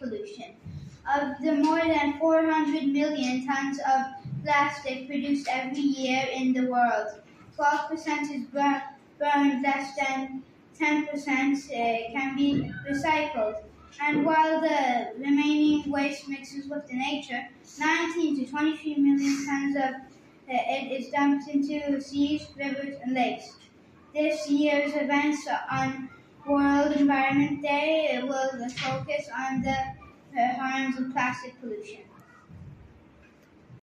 pollution. Of the more than 400 million tons of plastic produced every year in the world, 12% is burned, less than 10% can be recycled. And while the remaining waste mixes with the nature, 19 to 23 million tons of it is dumped into seas, rivers, and lakes. This year's events on World Environment Day will focus on the harms of plastic pollution.